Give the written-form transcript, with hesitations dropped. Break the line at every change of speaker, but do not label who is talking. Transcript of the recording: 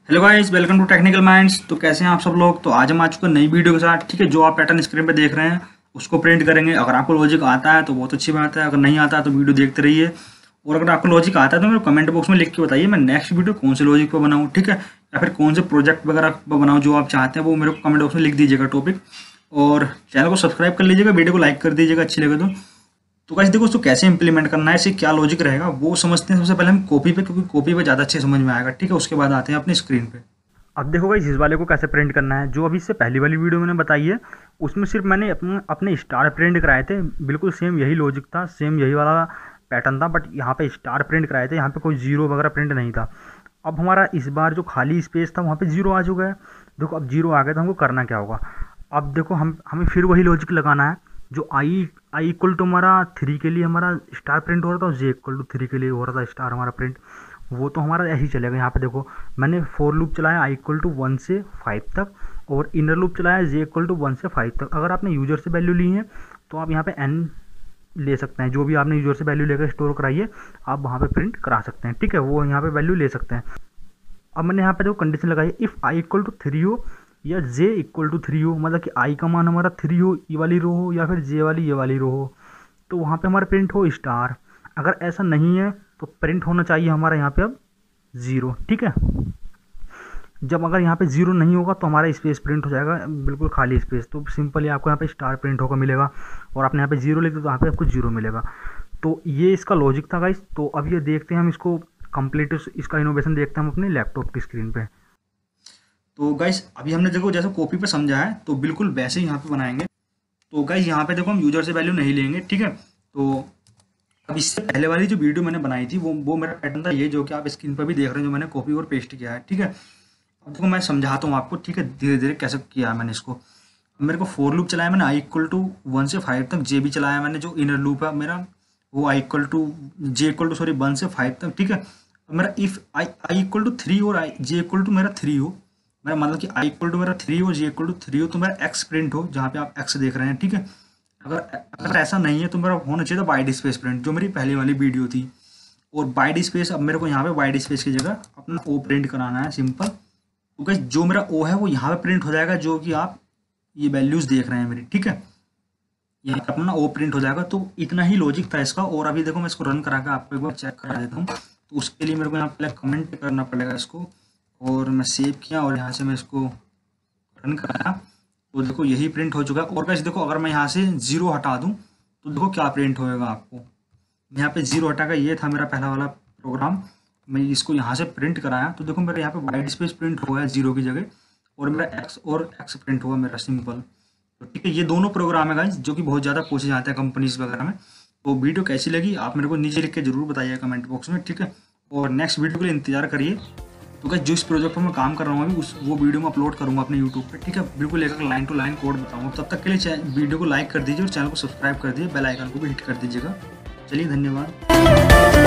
Hello guys, welcome to technical minds. तो कैसे हैं आप सब लोग। तो आज हम आ चुके हैं नई वीडियो के साथ। ठीक है, जो आप पैटर्न स्क्रीन पे देख रहे हैं उसको प्रिंट करेंगे। अगर आपको लॉजिक आता है तो बहुत अच्छी बात है, अगर नहीं आता है तो वीडियो देखते रहिए। और अगर आपको लॉजिक आता है तो मेरे कमेंट बॉक्स में लिख के बताइए, मैं नेक्स्ट वीडियो कौन से लॉजिक पर बनाऊँ। ठीक है, या फिर कौन से प्रोजेक्ट वगैरह पर बनाऊँ, जो आप चाहते हैं वो मेरे को कमेंट बॉक्स में लिख दीजिएगा टॉपिक। और चैनल को सब्सक्राइब कर लीजिएगा, वीडियो को लाइक कर दीजिएगा अच्छी लगे तो गाइस देखो उसको कैसे इंप्लीमेंट करना है, इसे क्या लॉजिक रहेगा वो समझते हैं। सबसे पहले हम कॉपी पे, क्योंकि कॉपी पे ज़्यादा अच्छे समझ में आएगा। ठीक है, उसके बाद आते हैं अपनी स्क्रीन पे। अब देखो गाइस इस वाले को कैसे प्रिंट करना है। जो अभी इससे पहली वाली वीडियो मैंने बताई है उसमें सिर्फ मैंने अपने स्टार प्रिंट कराए थे। बिल्कुल सेम यही लॉजिक था, सेम यही वाला पैटर्न था, बट यहाँ पे स्टार प्रिंट कराए थे। यहाँ पे कोई जीरो वगैरह प्रिंट नहीं था। अब हमारा इस बार जो खाली स्पेस था वहाँ पे जीरो आ चुका है। देखो अब जीरो आ गया तो हमको करना क्या होगा। अब देखो हमें फिर वही लॉजिक लगाना है। जो आई इक्वल टू हमारा 3 के लिए हमारा स्टार प्रिंट हो रहा था, और जे इक्वल टू 3 के लिए हो रहा था स्टार हमारा प्रिंट, वो तो हमारा ऐसे ही चलेगा। यहाँ पे देखो मैंने फॉर लूप चलाया आई इक्वल टू 1 से 5 तक, और इनर लूप चलाया जे इक्वल टू 1 से 5 तक। अगर आपने यूजर से वैल्यू ली है तो आप यहाँ पे एन ले सकते हैं। जो भी आपने यूजर से वैल्यू लेकर स्टोर कराइए आप वहाँ पे प्रिंट करा सकते हैं। ठीक है, वो यहाँ पे वैल्यू ले सकते हैं। अब मैंने यहाँ पे देखो कंडीशन लगाई, इफ़ आई इक्वल टू 3 हो या जे इक्वल टू 3 हो, मतलब कि आई का मान हमारा 3 हो, ये वाली रो हो, या फिर जे वाली ये वाली रो हो, तो वहाँ पे हमारा प्रिंट हो स्टार। अगर ऐसा नहीं है तो प्रिंट होना चाहिए हमारा यहाँ पे अब जीरो। ठीक है, जब अगर यहाँ पे जीरो नहीं होगा तो हमारा स्पेस प्रिंट हो जाएगा, बिल्कुल खाली स्पेस। तो सिंपली आपको यहाँ पे स्टार प्रिंट होकर मिलेगा, और आपने यहाँ पे जीरो लिख दिया तो यहाँ पे आपको जीरो मिलेगा। तो ये इसका लॉजिक था गाइस। तो अब ये देखते हैं हम इसको कंप्लीट, इसका इनोवेशन देखते हैं हम अपने लैपटॉप की स्क्रीन पे। तो गाइस अभी हमने देखो जैसे कॉपी पे समझा है तो बिल्कुल वैसे ही यहाँ पे बनाएंगे। तो गाइस यहाँ पे देखो हम यूजर से वैल्यू नहीं लेंगे। ठीक है, तो अब इससे पहले वाली जो वीडियो मैंने बनाई थी वो मेरा पैटर्न था ये, जो कि आप स्क्रीन पर भी देख रहे हैं, जो मैंने कॉपी और पेस्ट किया है। ठीक है, अब देखो मैं समझाता हूँ आपको। ठीक है, धीरे धीरे कैसे किया है मैंने इसको। मेरे को फोर लूप चलाया मैंने आई इक्वल टू 1 से 5 तक, जे भी चलाया मैंने। जो इनर लूप है मेरा वो i equal to j equal to 1 से 5 तक। ठीक है, अब मेरा इफ आई इक्वल टू 3 और आई जे इक्वल टू मेरा 3 हो, मेरा मतलब कि आई इक्वल टू मेरा 3 हो, जे इक्वल टू 3 हो, तो मेरा एक्स प्रिंट हो, जहाँ पे आप एक्स देख रहे हैं। ठीक है, अगर अगर ऐसा नहीं है तो मेरा होना चाहिए था वाइड स्पेस प्रिंट, जो मेरी पहली वाली वीडियो थी। और वाइड स्पेस, अब मेरे को यहाँ पे वाइड स्पेस की जगह अपना ओ प्रिंट कराना है सिंपल। तो गाइस जो मेरा ओ है वो यहाँ पे प्रिंट हो जाएगा, जो कि आप ये वैल्यूज देख रहे हैं मेरी। ठीक है, यहाँ पे अपना ओ प्रिंट हो जाएगा। तो इतना ही लॉजिक था इसका। और अभी देखो मैं इसको रन करा के आपको एक बार चेक करा देता हूँ। तो उसके लिए मेरे को यहाँ पहले कमेंट करना पड़ेगा इसको, और मैं सेव किया और यहाँ से मैं इसको रन कराया। तो देखो यही प्रिंट हो चुका है। और गाइस देखो अगर मैं यहाँ से जीरो हटा दूँ तो देखो क्या प्रिंट होएगा आपको। यहाँ पे जीरो हटा का, ये था मेरा पहला वाला प्रोग्राम, मैं इसको यहाँ से प्रिंट कराया तो देखो मेरे यहाँ पे वाइड स्पेस प्रिंट हुआ है जीरो की जगह, और मेरा एक्स और एक्स प्रिंट हुआ मेरा सिंपल। तो ठीक है, ये दोनों प्रोग्राम है गाइस जो कि बहुत ज़्यादा पूछे जाते हैं कंपनीज वगैरह में। तो वीडियो कैसी लगी आप मेरे को नीचे लिख के जरूर बताइए कमेंट बॉक्स में। ठीक है, और नेक्स्ट वीडियो के लिए इंतजार करिए। तो गाइस जिस प्रोजेक्ट पर मैं काम कर रहा हूँ अभी वो वीडियो में अपलोड करूँगा अपने यूट्यूब पे। ठीक है, बिल्कुल एक लाइन टू लाइन कोड बताऊँगा। तब तक के लिए वीडियो को लाइक कर दीजिए और चैनल को सब्सक्राइब कर दीजिए, बेल आइकन को भी हिट कर दीजिएगा। चलिए धन्यवाद।